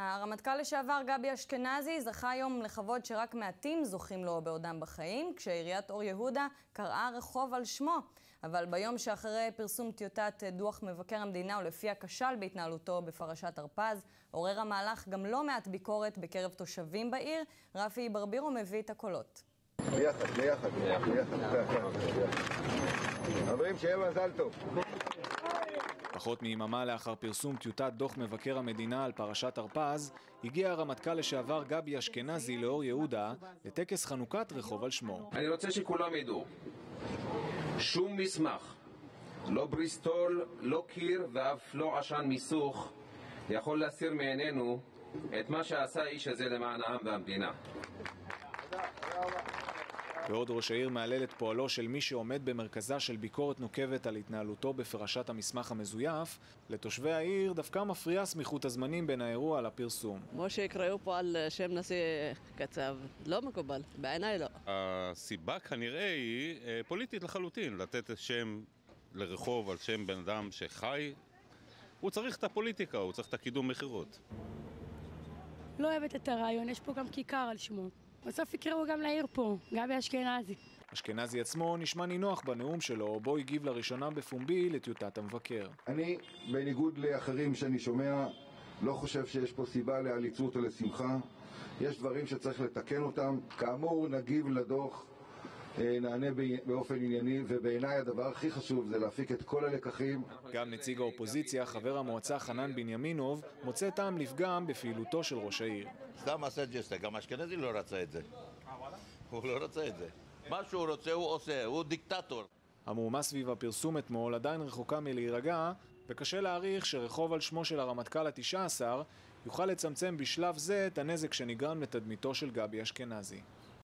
הרמטכ"ל לשעבר גבי אשכנזי זכה היום לכבוד שרק מעטים זוכים לו בעודם בחיים, כשעיריית אור יהודה קראה רחוב על שמו. אבל ביום שאחרי פרסום טיוטת דוח מבקר המדינה ולפיה כשל בהתנהלותו בפרשת הרפז, עורר המהלך גם לא מעט ביקורת בקרב תושבים בעיר. רפי ברבירו מביא את הקולות. ביחד. אומרים שיהיה מזל טוב. פחות מיממה לאחר פרסום טיוטת דוח מבקר המדינה על פרשת הרפז, הגיע הרמטכ"ל לשעבר גבי אשכנזי לאור יהודה לטקס חנוכת רחוב על שמו. אני רוצה שכולם ידעו, שום מסמך, לא בריסטול, לא קיר ואף לא עשן מיסוך, יכול להסיר מעינינו את מה שעשה האיש הזה למען העם והמדינה. בעוד ראש העיר מעלל את פועלו של מי שעומד במרכזה של ביקורת נוקבת על התנהלותו בפרשת המסמך המזויף, לתושבי העיר דווקא מפריעה סמיכות הזמנים בין האירוע לפרסום. כמו שיקראו פה על שם נשיא קצב, לא מקובל, בעיניי לא. הסיבה כנראה היא פוליטית לחלוטין, לתת שם לרחוב על שם בן אדם שחי. הוא צריך את הפוליטיקה, הוא צריך את הקידום מחירות. לא אוהבת את הרעיון, יש פה גם כיכר על שמו. בסוף יקראו גם לעיר פה, גבי אשכנזי. אשכנזי עצמו נשמע נינוח בנאום שלו, בו הגיב לראשונה בפומבי לטיוטת המבקר. אני, בניגוד לאחרים שאני שומע, לא חושב שיש פה סיבה לעליצות או לשמחה. יש דברים שצריך לתקן אותם. כאמור, נגיב לדוח, נענה באופן ענייני, ובעיניי הדבר הכי חשוב זה להפיק את כל הלקחים. גם נציג האופוזיציה, חבר המועצה חנן בנימינוב, מוצא טעם לפגם בפעילותו של ראש העיר. סתם עשה ג'סטה, גם אשכנזי לא רצה את זה. הוא לא רצה את זה. מה שהוא רוצה הוא עושה, הוא דיקטטור. המהומה סביב הפרסום אתמול עדיין רחוקה מלהירגע, וקשה להעריך שרחוב על שמו של הרמטכ"ל ה-19 יוכל לצמצם בשלב זה את הנזק שנגרם לתדמיתו של גבי אשכנזי.